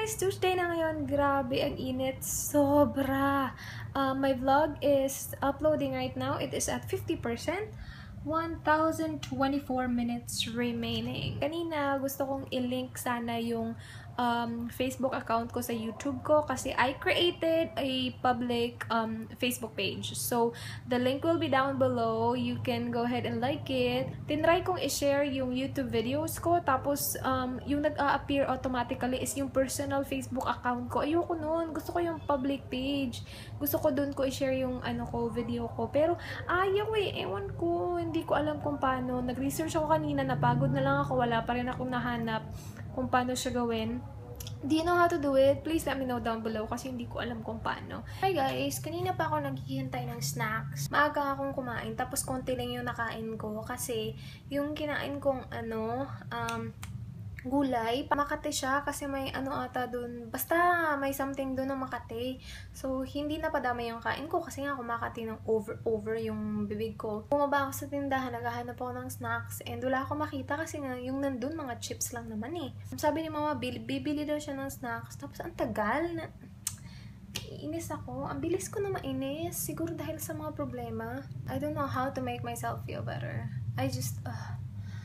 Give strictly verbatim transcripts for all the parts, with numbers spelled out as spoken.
guys! Tuesday na ngayon. Grabe, ang init. Sobra. Uh, my vlog is uploading right now. It is at fifty percent. one thousand twenty-four minutes remaining. Kanina, gusto kong i-link sana yung um, Facebook account ko sa YouTube ko kasi I created a public um, Facebook page. So, the link will be down below. You can go ahead and like it. Tinry kong i-share yung YouTube videos ko. Tapos, um, yung nag-a-appear automatically is yung personal Facebook account ko. Ayoko nun. Gusto ko yung public page. Gusto ko dun ko i-share yung ano ko, video ko. Pero, ayaw eh. Ewan ko. Hindi ko alam kung paano. Nag-research ako kanina. Napagod na lang ako. Wala pa rin akong nahanap kung paano siya gawin. Do you know how to do it? Please let me know down below kasi hindi ko alam kung paano. Hi guys! Kanina pa ako naghihintay ng snacks. Maaga akong kumain tapos konti lang yung nakain ko kasi yung kinain kong ano, um, gulay, Makati siya kasi may ano ata dun. Basta may something dun na Makati. So, hindi na padami yung kain ko kasi nga kumakati ng over-over yung bibig ko. Bumaba ako sa tindahan, naghahanap ako ng snacks and wala ako makita kasi nga yung nandun mga chips lang naman eh. Sabi ni mama, bibili daw siya ng snacks. Tapos ang tagal na... Inis ako. Ang bilis ko na mainis. Siguro dahil sa mga problema. I don't know how to make myself feel better. I just... Uh,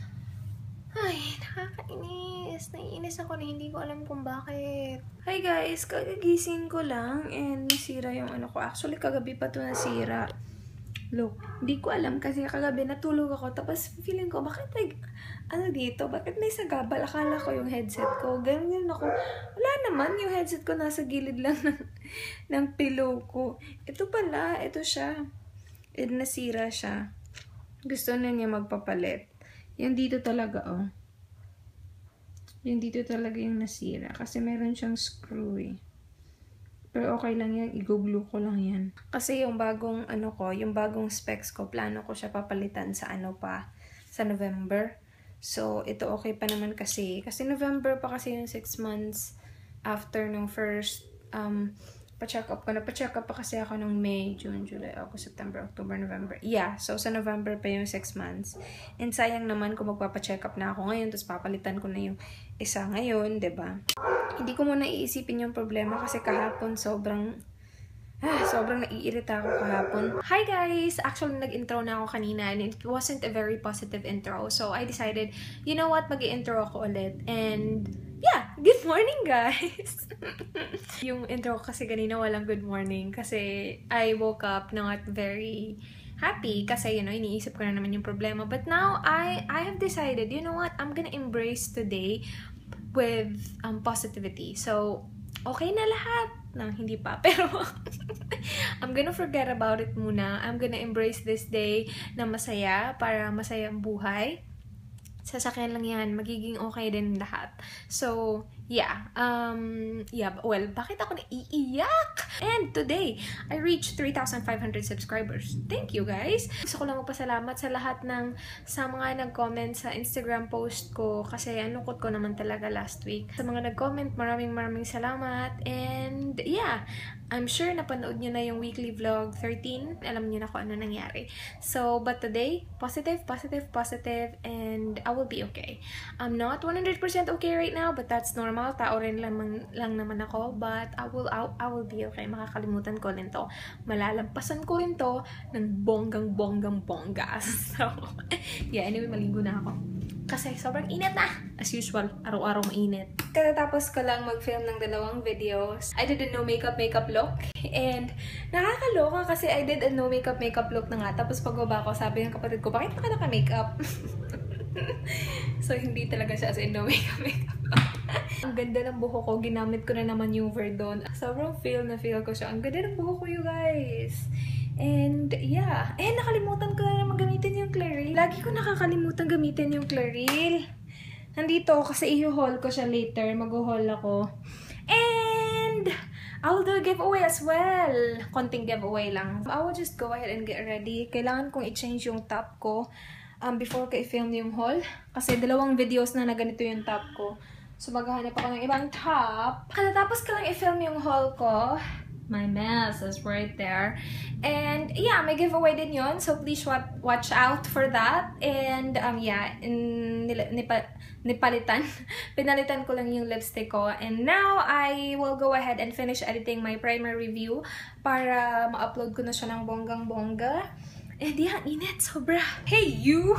Ay, nakakainis. Naiinis ako na hindi ko alam kung bakit. Hi guys, kagagising ko lang and nasira yung ano ko. Actually, kagabi pa to nasira. Look, hindi ko alam kasi kagabi natulog ako. Tapos feeling ko, bakit like, ano dito? Bakit may sagabal? Akala ko yung headset ko. Ganun yun ako. Wala naman, yung headset ko nasa gilid lang ng, ng pillow ko. Ito pala, ito siya. And nasira siya. Gusto na niya magpapalit. Yung dito talaga, oh. Yung dito talaga yung nasira. Kasi meron siyang screw, eh. Pero okay lang yan. I-glue ko lang yan. Kasi yung bagong, ano ko, yung bagong specs ko, plano ko siya papalitan sa ano pa, sa November. So, ito okay pa naman kasi. Kasi November pa kasi yung six months after ng first, um, pa-check up ko. Napa-check up pa kasi ako ng May, June, July, August, September, October, November. Yeah, so sa November pa yung six months. And sayang naman kung magpapa-check up na ako ngayon, tapos papalitan ko na yung isa ngayon, diba? Hindi ko muna iisipin yung problema kasi kahapon sobrang... Ah, sobrang naiirita ako kahapon. Hi guys! Actually, nag-intro na ako kanina and it wasn't a very positive intro. So, I decided, you know what, mag-i-intro ako ulit. And, yeah, good morning guys! Yung intro kasi kanina walang good morning kasi I woke up not very happy kasi, you know, iniisip ko na naman yung problema. But now, I, I have decided, you know what, I'm gonna embrace today with um, positivity. So, okay na lahat. No, hindi pa. Pero, I'm gonna forget about it muna. I'm gonna embrace this day na masaya para masaya ang buhay. Sasakyan lang yan. Magiging okay din lahat. So, yeah. Um, yeah. Well, bakit ako naiiyak? And today, I reached three thousand five hundred subscribers. Thank you, guys. Gusto ko lang magpasalamat sa lahat ng sa mga nag-comment sa Instagram post ko kasi anukot ko naman talaga last week. Sa mga nag-comment, maraming maraming salamat. And, yeah. I'm sure napanood nyo na yung weekly vlog thirteen. Alam nyo na kung ano nangyari. So, but today, positive, positive, positive, and I will be okay. I'm not one hundred percent okay right now, but that's normal. Tao rin lang, lang naman ako, but I will, I, I will be okay. Makakalimutan ko rin to. Malalampasan ko rin to ng bonggang-bonggang-bongga. So, yeah, anyway, maligo na ako. Kasi sobrang init na. As usual, araw-araw mainit. Katatapos ko lang mag-film ng dalawang videos. I did a no makeup makeup look. And nakakaloka kasi I did a no makeup makeup look na nga. Tapos pagbaba ko, sabi ng kapatid ko, bakit ka naka-makeup? So, hindi talaga siya as in no makeup makeup look. Ang ganda ng buho ko. Ginamit ko na naman yung Verdon. Sobrang feel na feel ko siya. Ang ganda ng buho ko, you guys. And, yeah. Eh, nakalimutan ko na naman gamitin yung Claril. Lagi ko nakakalimutan gamitin yung Claril. Nandito, kasi i-haul ko siya later. Mag-haul ako. And, I'll do a giveaway as well. Konting giveaway lang. I will just go ahead and get ready. Kailangan kong i-change yung top ko um, before ko i-film yung haul. Kasi dalawang videos na na ganito yung top ko. So, maghahanap ako ng ibang top. Katapos ko lang i-film yung haul ko, My mess is right there. And yeah, may giveaway din yun. So please watch out for that. And um, yeah, in, nipa, nipalitan. Pinalitan ko lang yung lipstick ko. And now, I will go ahead and finish editing my primer review para ma-upload ko na siya ng bonggang-bongga. And yeah, init, sobra. Hey, you!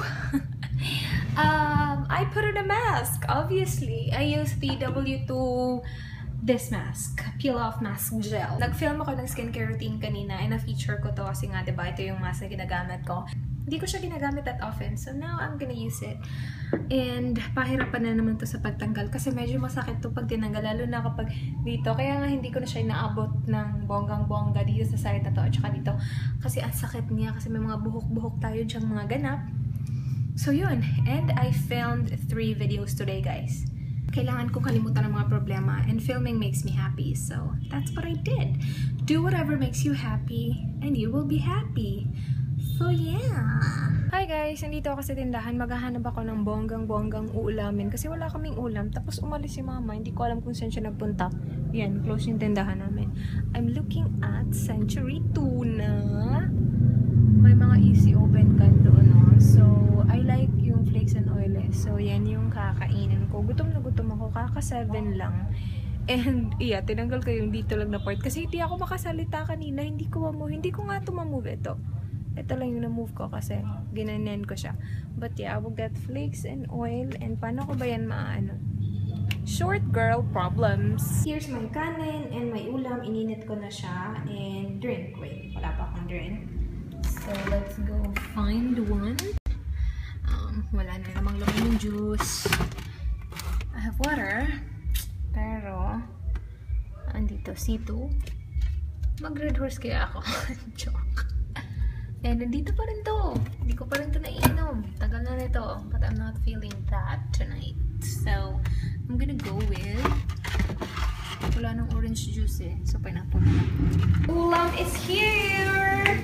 um, I put on a mask, obviously. I used the W two this mask, peel off mask gel. Nag-film ako ng skincare routine kanina and na-feature ko to kasi nga, diba, ito yung mask na ginagamit ko. Hindi ko siya ginagamit that often, so now I'm gonna use it. And pahirapan na naman to sa pagtanggal kasi medyo masakit to pag tinanggal, lalo na kapag dito. Kaya nga hindi ko na siya inaabot ng bonggang-bongga dito sa side na to at saka dito. Kasi ang sakit niya kasi may mga buhok-buhok tayo dyang mga ganap. So yun, and I filmed three videos today, guys. Kailangan ko kalimutan ang mga problema and filming makes me happy. So, that's what I did. Do whatever makes you happy and you will be happy. So, yeah. Hi guys! Nandito ako sa tindahan. Maghahanap ako ng bonggang-bonggang uulamin kasi wala kaming ulam. Tapos umalis si mama. Hindi ko alam kung saan siya nagpunta. Yan, close yung tindahan namin. I'm looking at Century Tuna. May mga easy open can doon. No? So, I like yung flakes and oil. So, yan yung kakainin ko. Gutom na gutom ako. Kaka seven lang. And, yeah, tinanggal ko yung dito lang na part. Kasi hindi ako makasalita kanina. Hindi ko ma-move. Hindi ko nga ito ma-move ito. Ito lang yung na-move ko kasi ginanen ko siya. But yeah, I will get flakes and oil. And paano ko ba yan maaano? Short girl problems. Here's my kanin and my ulam. Ininit ko na siya. And drink. Wait, wala pa akong drink. So, let's go find one. Um, wala na namang laman yung juice. I have water. Pero, andito, C two. Mag-red horse kaya ako. Joke. Eh, nandito pa rin to. Hindi ko pa rin to naiinom. Tagal na nito. But I'm not feeling that tonight. So, I'm gonna go with... Wala nang orange juice eh. So, pineapple na lang. Ulam is here!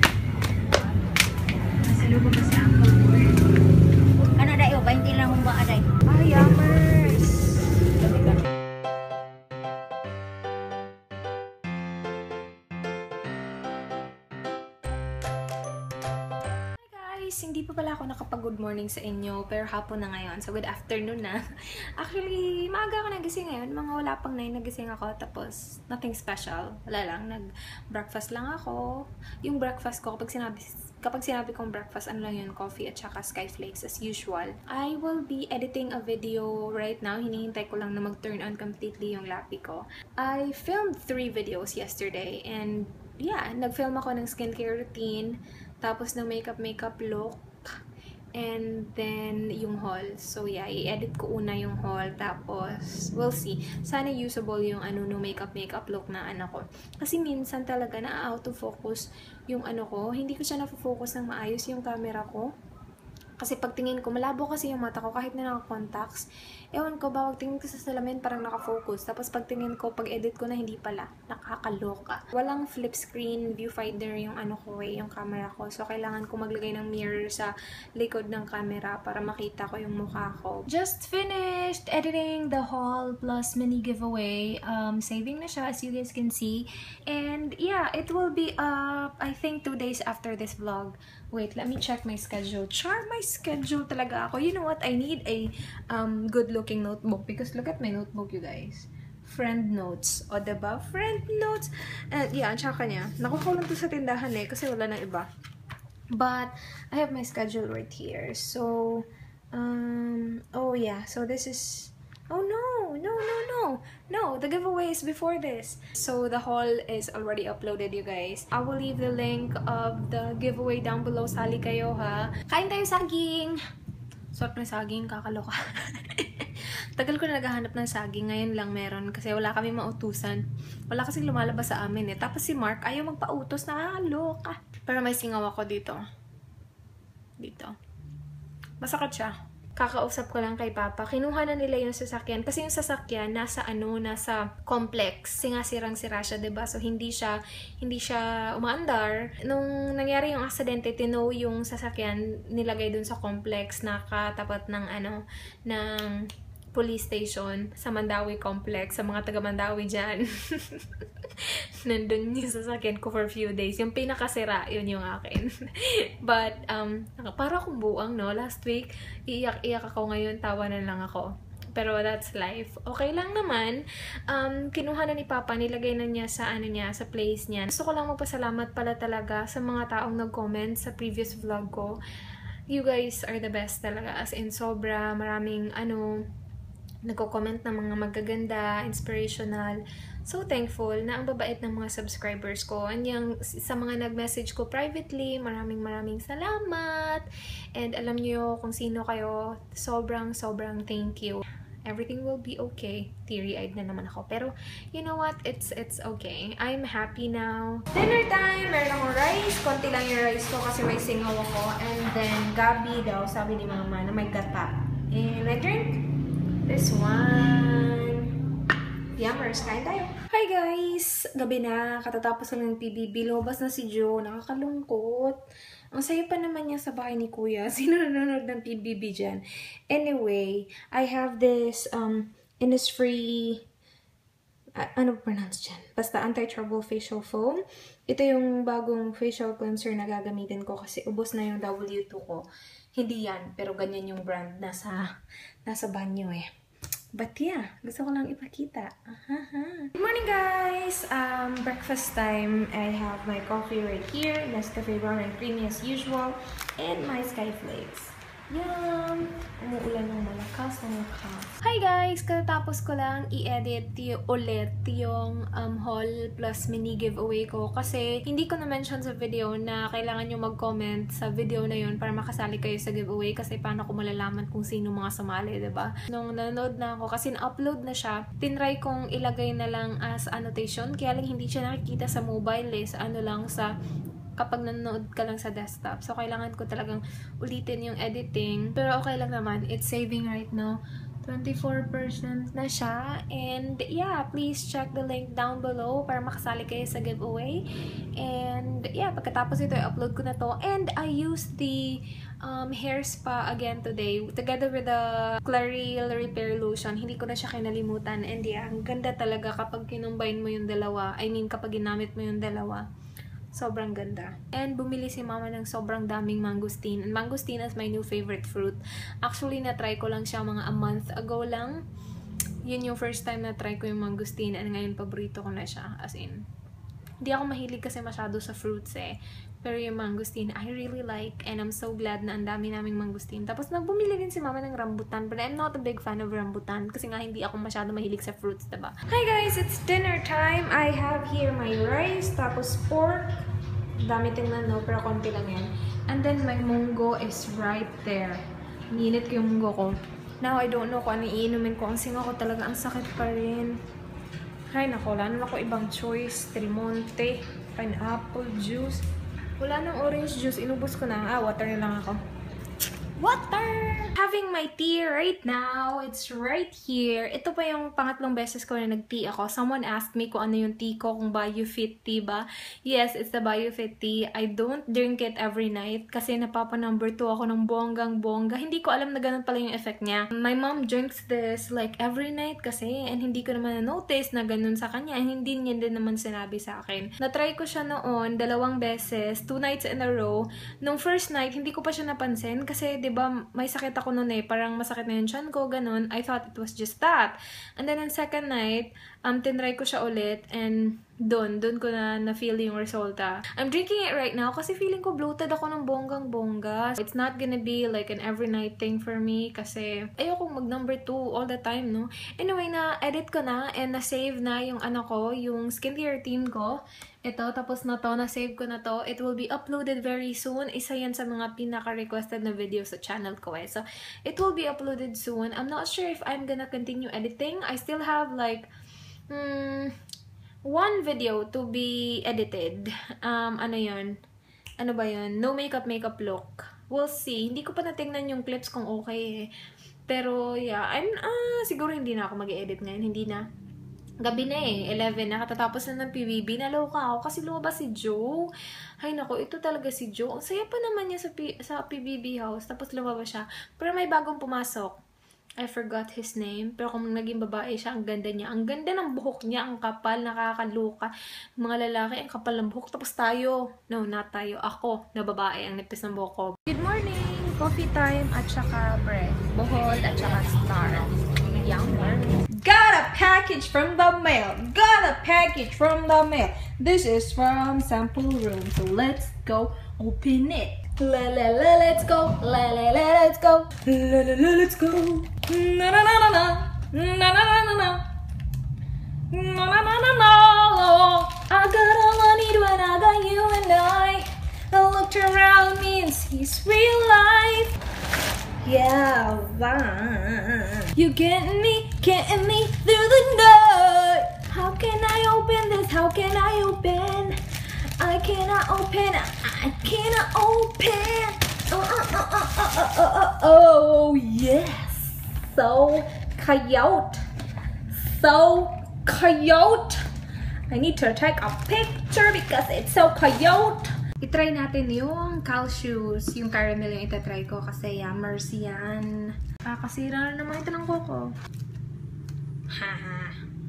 Masalo ba ba sa apple board? Ano dayo? twenty lang mong ba aday? Ah, yummers! Hindi pa pala ako nakapag-good morning sa inyo, pero hapon na ngayon. So, good afternoon na. Actually, maaga ako nagising ngayon. Mga wala pang nine nagising ako. Tapos, nothing special. Wala lang. Nag-breakfast lang ako. Yung breakfast ko, kapag sinabi, kapag sinabi kong breakfast, ano lang yun? Coffee at saka skyflakes as usual. I will be editing a video right now. Hinihintay ko lang na mag-turn on completely yung lapi ko. I filmed three videos yesterday. And, yeah, nag-film ako ng skincare routine. Tapos ng makeup-makeup look. And then, yung haul. So, yeah, i-edit ko una yung haul. Tapos, we'll see. Sana usable yung ano, no makeup-makeup look na ano ko. Kasi minsan talaga na-out of focus yung ano ko. Hindi ko siya na-focus ng maayos yung camera ko. Kasi pagtingin ko, malabo kasi yung mata ko kahit na naka-contacts. Ewan ko ba, pagtingin ko sa salamin parang naka-focus. Tapos pagtingin ko, pag-edit ko na hindi pala. Nakakaloka. Walang flip screen viewfinder yung ano ko eh, yung camera ko. So, kailangan ko maglagay ng mirror sa likod ng camera para makita ko yung mukha ko. Just finished editing the haul plus mini giveaway. Um, saving na siya as you guys can see. And yeah, it will be up, I think, two days after this vlog. Wait, let me check my schedule. Char, my schedule talaga ako. You know what? I need a um, good-looking notebook because look at my notebook, you guys. Friend notes. O, diba? Friend notes. And yeah, tsaka niya. Nakuha lang to sa tindahan eh kasi wala nang iba. But, I have my schedule right here. So, um, oh yeah. So, this is... Oh no, no, no, no, no, the giveaway is before this. So the haul is already uploaded, you guys. I will leave the link of the giveaway down below. Sali kayo, ha? Kain tayo saging! Sort ng saging, kakaloka. Tagal ko na naghahanap ng saging. Ngayon lang meron kasi wala kami mautusan. Wala kasing lumalabas sa amin eh. Tapos si Mark ayaw magpautos, nakakaloka. Pero may singaw ako dito. Dito. Masakit siya. Kakausap ko lang kay Papa. Kinuha na nila yung sasakyan. Kasi yung sasakyan, nasa ano, nasa complex. Singasirang-sira siya, diba? So, hindi siya, hindi siya umaandar. Nung nangyari yung aksidente, tinow yung sasakyan, nilagay dun sa complex, nakatapat ng ano, ng police station sa Mandawi Complex, sa mga taga Mandawi dyan. Nandun yung sasakyan ko for a few days. Yung pinakasira, yun yung akin. But, um, para akong buang, no? Last week, iiyak-iyak ako, ngayon, tawanan lang ako. Pero that's life. Okay lang naman. Um, kinuha na ni Papa, nilagay na niya sa ano niya, sa place niya. Gusto ko lang magpasalamat pala talaga sa mga taong nag-comment sa previous vlog ko. You guys are the best talaga. As in, sobra, maraming ano, nagko-comment ng mga magaganda, inspirational. So thankful na ang babait ng mga subscribers ko. And yung, sa mga nag-message ko privately, maraming maraming salamat. And alam niyo kung sino kayo, sobrang sobrang thank you. Everything will be okay. Teary-eyed na naman ako. Pero, you know what? It's it's okay. I'm happy now. Dinner time! Meron akong rice. Konti lang yung rice ko kasi may singaw ako. And then, gabi daw, sabi ni Mama, na may gata. And I drink this one. Yummers, kain tayo. Hi guys! Gabi na. Katatapos lang ng P B B. Lobas na si Joe. Nakakalungkot. Ang saya pa naman niya sa bahay ni Kuya. Sino nanonood ng P B B dyan? Anyway, I have this um, Innisfree, uh, ano pronounce dyan? Basta anti-trouble facial foam. Ito yung bagong facial cleanser na gagamitin ko kasi ubos na yung W two ko. Hindi yan, pero ganyan yung brand. Nasa, nasa banyo eh. But yeah, gusto ko lang ipakita. Ahaha. Good morning guys! Um, breakfast time. I have my coffee right here. Nescafe brown and creamy as usual. And my Skyflakes. Yum! Umuulan ng malakas ng malakas. Hi guys! Katatapos ko lang i-edit ulit yung um, haul plus mini giveaway ko. Kasi hindi ko na-mention sa video na kailangan nyo mag-comment sa video na yun para makasali kayo sa giveaway. Kasi paano ko malalaman kung sino mga sumali, diba? Nung nanood na ako, kasi na-upload na siya, tinry kong ilagay na lang as annotation. Kaya lang hindi siya nakikita sa mobile eh. Sa ano lang, sa kapag nanonood ka lang sa desktop. So, kailangan ko talagang ulitin yung editing. Pero okay lang naman. It's saving right now. twenty-four percent na siya. And yeah, please check the link down below para makasali kayo sa giveaway. And yeah, pagkatapos ito, i-upload ko na to. And I used the um, hair spa again today. Together with the Claril Repair Lotion. Hindi ko na siya kinalimutan. And yeah, ang ganda talaga kapag kinumbine mo yung dalawa. I mean, kapag ginamit mo yung dalawa. Sobrang ganda. And bumili si Mama ng sobrang daming mangosteen. And mangosteen is my new favorite fruit. Actually, na-try ko lang siya mga a month ago lang. Yun yung first time na-try ko yung mangosteen. And ngayon, paborito ko na siya. As in, hindi ako mahilig kasi masyado sa fruits eh. Pero yung mangosteen, I really like. And I'm so glad na ang dami naming mangosteen. Tapos, nagbumili din si Mama ng rambutan. But I'm not a big fan of rambutan. Kasi nga, hindi ako masyado mahilig sa fruits, diba? Hi guys! It's dinner time. I have here my rice. Tapos pork. Dami tingnan, no? Pero konti lang yan. And then, my munggo is right there. Ninit ko yung munggo ko. Now, I don't know kung ano iinumin ko. Ang singa ko talaga, ang sakit pa rin. Ay, nako. Wala naman ako ibang choice. Trimonte, pineapple juice. Wala nang orange juice. Inubos ko na. Ah, water na lang ako. Water! Having my tea right now. It's right here. Ito pa yung pangatlong beses ko na nag-tea ako. Someone asked me kung ano yung tea ko, kung BioFit tea ba. Yes, it's the BioFit tea. I don't drink it every night kasi napapa number two ako ng bonggang-bongga. Hindi ko alam na ganun pala yung effect niya. My mom drinks this like every night kasi and hindi ko naman na-notice na ganun sa kanya and hindi niya din naman sinabi sa akin. Na-try ko siya noon dalawang beses, two nights in a row. Nung first night, hindi ko pa siya napansin kasi diba, may sakit ako noon eh. Parang masakit na yung tiyan ko, ganun. I thought it was just that. And then, on second night, um, tinry ko siya ulit. And doon, doon ko na na-feel yung resulta. I'm drinking it right now kasi feeling ko bloated ako ng bonggang-bongga. It's not gonna be like an every night thing for me kasi ayokong mag number two all the time, no? Anyway, na-edit ko na and na-save na yung ano ko, yung skincare routine ko. Ito, tapos na to, na-save ko na to. It will be uploaded very soon. Isa yan sa mga pinaka-requested na video sa channel ko eh. So, it will be uploaded soon. I'm not sure if I'm gonna continue editing. I still have like, hmm, one video to be edited. Um, ano yun? Ano ba yun? No makeup makeup look. We'll see. Hindi ko pa natingnan yung clips kung okay eh. Pero, yeah, I'm, ah, siguro hindi na ako mag-edit ngayon. Hindi na. Gabi na eh, eleven na, katatapos na ng P B B, naloka ako kasi lumabas si Joe. Ay nako, ito talaga si Joe. Ang saya pa naman niya sa, P sa P B B house, tapos lumabas siya. Pero may bagong pumasok. I forgot his name. Pero kung naging babae siya, ang ganda niya. Ang ganda ng buhok niya, ang kapal, nakakaluka. Mga lalaki, ang kapal ng buhok. Tapos tayo, no, not tayo. Ako, na babae, ang nipis ng buhok ko. Good morning! Coffee time at saka bread. Bohol at saka star. Yummer. Got a package from the mail. Got a package from the mail. This is from sample room. So let's go open it. La la la, let's go. La la la, let's go. La la la, let's go. Na na na na na. Na na na na na. Na na na na na. I got all I need when I got you and I. I looked around me and sees real life. Yeah, wow. You getting me, getting me through the night. How can I open this? How can I open? I cannot open, I cannot open. Oh, oh, oh, oh, oh, oh, oh, oh, yes. So cute. So cute. I need to take a picture because it's so cute. I-try natin yung Calcius, yung caramel yung itatry ko kasi yummers yan. Kakasira na naman ito ng koko. Haha.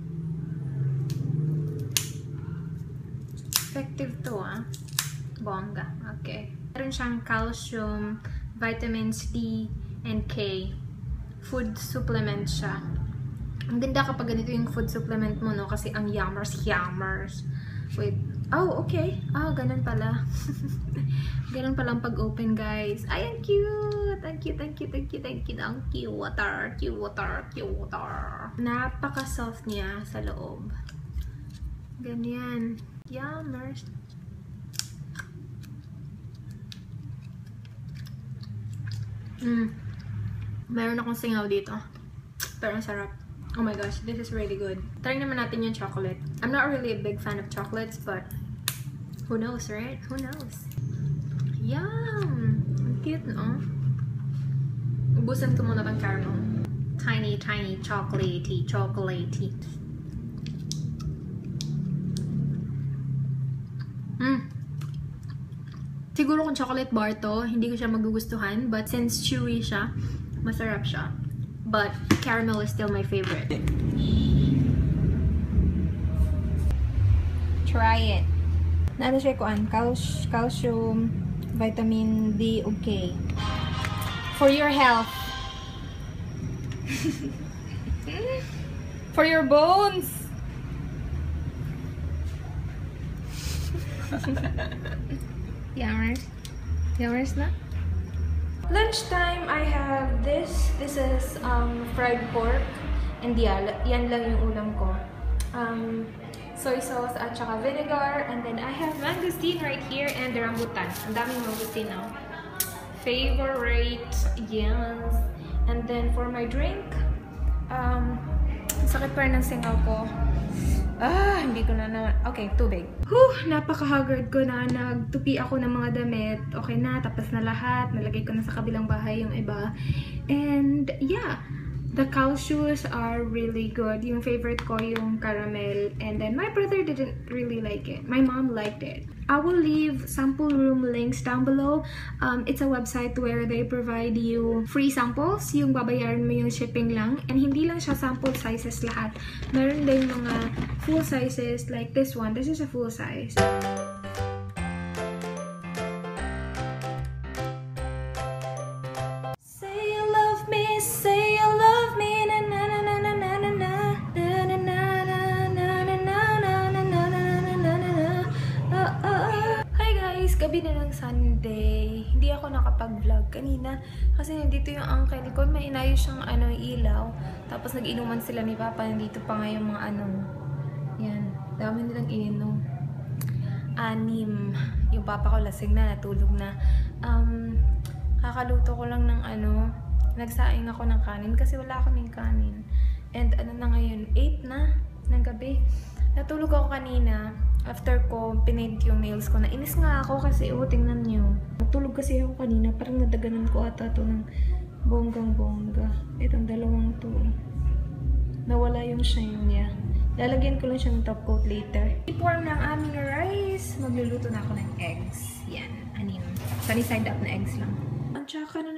Effective to, ah. Bongga. Okay. Meron siyang calcium, vitamins D, and K. Food supplement siya. Ang ganda kapag ganito yung food supplement mo, no? Kasi ang yummers, yummers. Wait. Oh, okay. Ah, oh, ganun pala. Ganun pala ang pag-open, guys. Ay, ang cute! Thank you, thank you, thank you, thank you. Ang cute water, cute water, cute water. Napaka-soft niya sa loob. Ganyan. Yummers. Mm. Meron akong singaw dito. Pero ang sarap. Oh my gosh, this is really good. Try naman natin yung chocolate. I'm not really a big fan of chocolates, but who knows, right? Who knows? Yum! Ang cute, no? Ubusan ko muna ng caramel. Tiny, tiny, chocolatey, chocolatey. Mm. Siguro kung chocolate bar to, hindi ko siya magugustuhan. But since chewy siya, masarap siya. But caramel is still my favorite. Try it. Naano siya kuan? Cal calcium, vitamin D, okay. For your health. For your bones. Yummers. Yummers na? Lunchtime, I have this. This is um, fried pork. And yan, yan lang yung ulam ko. Um, soy sauce at saka vinegar. And then I have mangosteen right here and the rambutan. Ang daming mangosteen now. Favorite. Yes. And then for my drink, um, sakit pa rin ng singaw ko. Ah, hindi ko na naman. Okay, tubig. Whew, napaka-haggard ko na. Nagtupi ako ng mga damit. Okay na, tapos na lahat. Nalagay ko na sa kabilang bahay yung iba. And yeah, the Calcius are really good. Yung favorite ko yung caramel. And then my brother didn't really like it. My mom liked it. I will leave sample room links down below. Um, it's a website where they provide you free samples. Yung babayaran mo yung shipping lang. And hindi lang siya sample sizes lahat. Meron din mga full sizes like this one. This is a full size. Say you love me, say you love me, na na na na na na na na. Gabi na ng Sunday, hindi ako nakapag-vlog kanina kasi nandito yung uncle ko, may inayos siyang ano, ilaw, tapos nag-inuman sila ni Papa, nandito pa nga yung mga ano, yan, dami nilang ininom, anim, yung Papa ko lasing na, natulog na, um, kakaluto ko lang ng ano, nagsaing ako ng kanin kasi wala kaming kanin, and ano na ngayon, eight na ng gabi, natulog ako kanina. After ko pinaint yung nails ko, nainis nga ako kasi, oh, tingnan nyo. Natulog kasi ako kanina, parang nadaganan ko ata to ng bonggang-bongga. Itong dalawang to. Nawala yung shine niya. Lalagyan ko lang siya ng top coat later. I-pour na ang aming rice. Magluluto na ako ng eggs. Yan, anim. Sunny side up na eggs lang. Ang tsaka na ng nails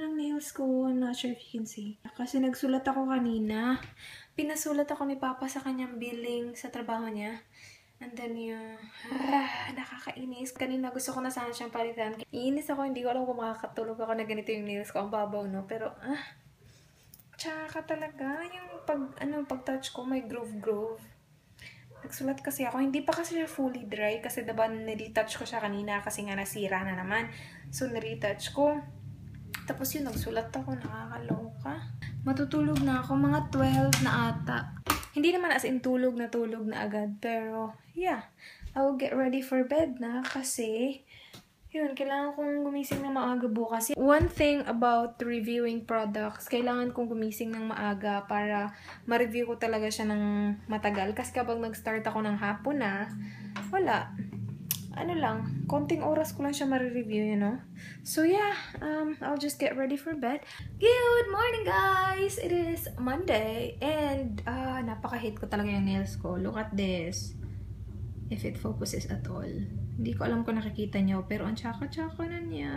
nails ko. I'm not sure if you can see. Kasi nagsulat ako kanina. Pinasulat ako ni Papa sa kanyang billing sa trabaho niya. And then yung, ah, nakakainis. Kanina gusto ko na sana siyang palitan. Iinis ako, hindi ko alam kung makakatulog ako na ganito yung nails ko. Ang babaw, no? Pero, ah, tsaka talaga. Yung pag, ano, pag-touch ko, may groove-groove. Nagsulat kasi ako. Hindi pa kasi siya fully dry. Kasi diba, nare-touch ko siya kanina kasi nga nasira na naman. So, nare-touch ko. Tapos yun, nagsulat ako. Nakakaloka. Matutulog na ako. Mga twelve na ata. Hindi naman as in tulog na tulog na agad. Pero, yeah. I will get ready for bed na kasi yun, kailangan kong gumising ng maaga bukas. One thing about reviewing products, kailangan kong gumising ng maaga para ma-review ko talaga siya ng matagal. Kasi kapag nag-start ako ng hapon na, wala. Ano lang, konting oras ko lang siya ma-review, you know? So yeah, um, I'll just get ready for bed. Good morning, guys! It is Monday, and uh, napaka-hate ko talaga yung nails ko. Look at this. If it focuses at all. Hindi ko alam kung nakikita nyo, pero ang tsaka-tsaka na niya.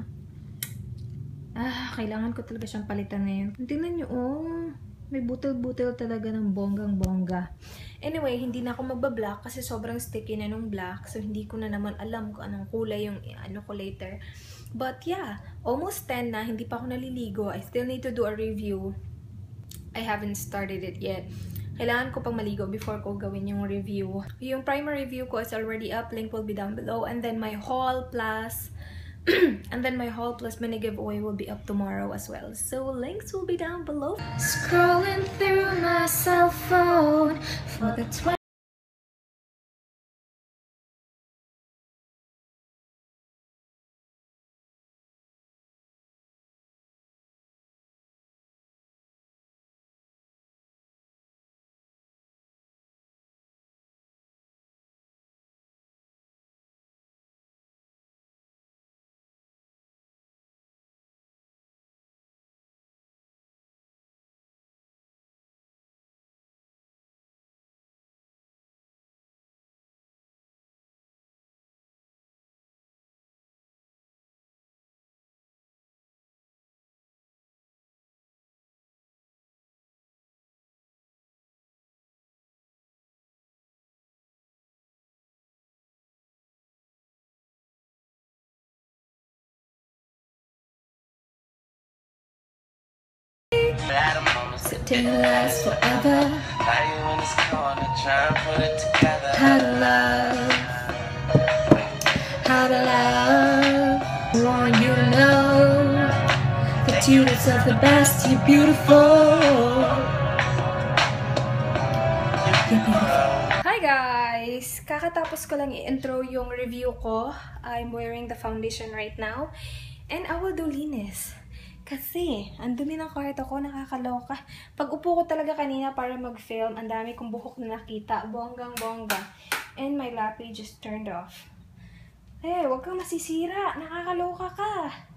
Ah, kailangan ko talaga siyang palitan ngayon. Tingnan nyo, oh. May butil-butil talaga ng bonggang-bongga. Anyway, hindi na ako magbablock kasi sobrang sticky na nung black. So, hindi ko na naman alam kung anong kulay yung ano ko later. But yeah, almost ten na. Hindi pa ako naliligo. I still need to do a review. I haven't started it yet. Kailangan ko pang maligo before ko gawin yung review. Yung primer review ko is already up. Link will be down below. And then my haul plus... and then my haul plus mini giveaway will be up tomorrow as well. So links will be down below. Scrolling through my cell phone for the twenty. Sitting last forever. How to love, how to love. I want you to know that you deserve the best. You're beautiful. You're beautiful. Hi guys! Kakatapos ko lang i-intro yung review ko. I'm wearing the foundation right now. And I will do linis. Kasi, ang dumi ng kwarto ko, nakakaloka. Pag upo ko talaga kanina para mag-film, ang dami kong buhok na nakita. Bonggang-bongga. And my lappy just turned off. Eh, wag kang masisira. Nakakaloka ka.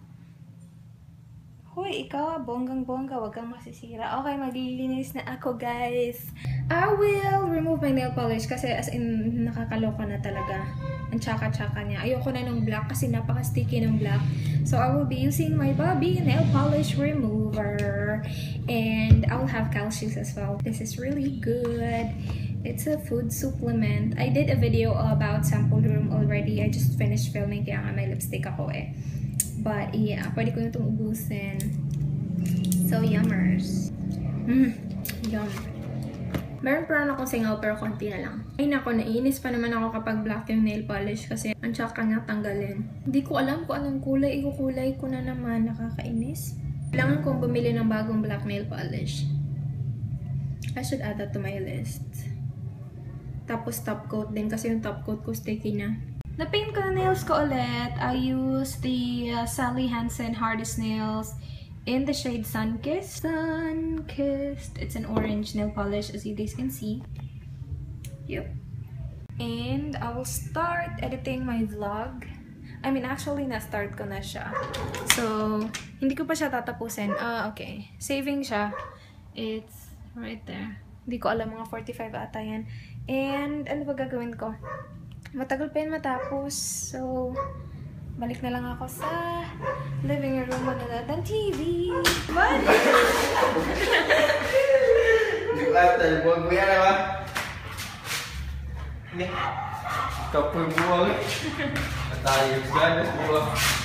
Hoy, ikaw, bonggang-bongga. Wag kang masisira. Okay, maglilinis na ako, guys. I will remove my nail polish kasi as in, nakakaloka na talaga. Ang tsaka-tsaka niya. Ayoko na ng black kasi napaka-sticky ng black. So, I will be using my Bobby Nail Polish Remover. And I will have calcium as well. This is really good. It's a food supplement. I did a video about sample room already. I just finished filming kaya nga may lipstick ako eh. But yeah, pwede ko na itong ubusin. So, yummers. Mmm, yum. Meron pa rin akong singaw pero konti na lang. Ay nako, naiinis pa naman ako kapag black yung nail polish kasi ang tsaka nga tanggalin. Hindi ko alam kung anong kulay. Ikukulay ko na naman. Nakakainis. Kailangan kong bumili ng bagong black nail polish. I should add that to my list. Tapos top coat din kasi yung top coat ko sticky na. Na-paint ko na nails ko ulit. I use the uh, Sally Hansen Hardest Nails in the shade Sunkissed. Sunkissed. It's an orange nail polish as you guys can see. Yep. And I will start editing my vlog. I mean, actually, na-start ko na siya. So, hindi ko pa siya tatapusin. Ah, okay. Saving siya. It's right there. Hindi ko alam, mga forty-five ata yan. And, ano ba gagawin ko? Matagal pa yun matapos. So, balik na lang ako sa living room mo na ng T V. What? Naglatan, buwag mo yan ba? Hindi. Kapoy buwag. Matayos ganas buwag.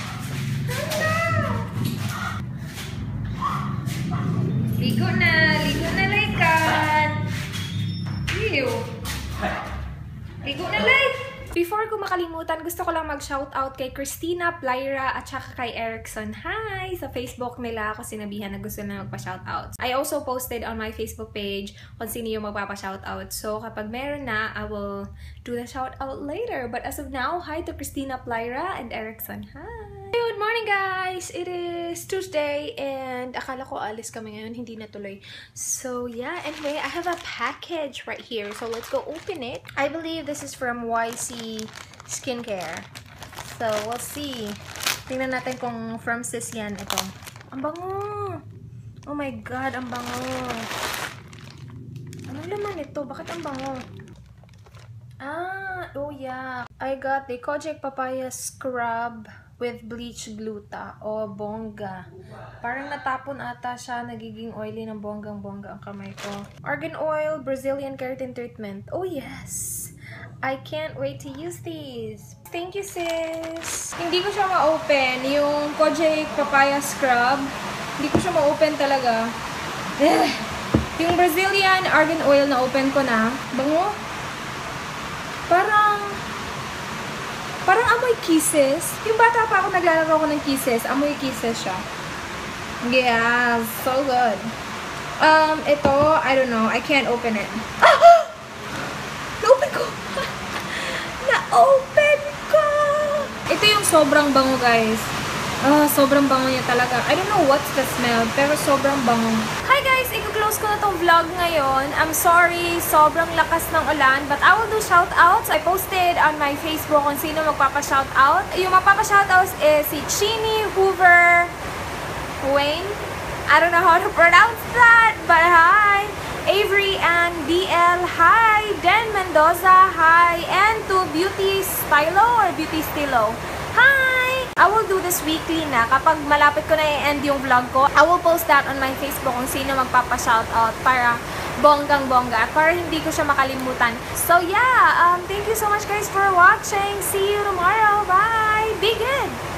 Ligo na! Ligo na, Laikan! Ew! Ligo na, Lai! Before ko makalimutan, gusto ko lang mag-shoutout kay Christina, Plyra, at saka kay Erickson. Hi! Sa Facebook nila ako sinabihan na gusto na magpa-shoutout. I also posted on my Facebook page kung sino yung magpapa-shoutout. So, kapag meron na, I will do the shoutout later. But as of now, hi to Christina, Plyra, and Erickson. Hi! Good morning, guys! It is Tuesday, and akala ko alis kami ngayon, hindi natuloy. So, yeah. Anyway, I have a package right here. So, let's go open it. I believe this is from Y C Skincare. So, we'll see. Tingnan natin kung from sis yan. Ito. Ang bango! Oh my God, ang bango! Anong laman ito? Bakit ang bango? Ah, oh yeah. I got the Kojic Papaya Scrub with bleach gluta o bongga. Parang natapon ata siya, nagiging oily ng bonggang-bongga ang kamay ko. Argan Oil Brazilian Keratin Treatment. Oh yes! I can't wait to use these. Thank you, sis! Hindi ko siya ma-open. Yung Kojic Papaya Scrub, hindi ko siya ma-open talaga. Eh, yung Brazilian Argan Oil na open ko na. Bango? Parang Parang amoy kisses. Yung bata pa ako naglalaro ko ng kisses, amoy kisses siya. Yeah, so good. Um, ito, I don't know. I can't open it. Ah! Na-open ko! Na-open ko! Ito yung sobrang bango, guys. Ah, sobrang bango niya talaga. I don't know what's the smell, pero sobrang bango. Hi guys! I-close ko na tong vlog ngayon. I'm sorry, sobrang lakas ng ulan, but I will do shoutouts. I posted on my Facebook kung sino magpapa-shoutout. Yung magpapa-shoutouts is si Chini Hoover Wayne. I don't know how to pronounce that, but hi! Avery and D L, hi! Den Mendoza, hi! And to Beauty Stylo or Beauty Stilo, hi! I will do this weekly na. Kapag malapit ko na i-end yung vlog ko, I will post that on my Facebook kung sino magpapa-shoutout para bonggang-bongga at para hindi ko siya makalimutan. So yeah, um, thank you so much guys for watching. See you tomorrow. Bye! Be good!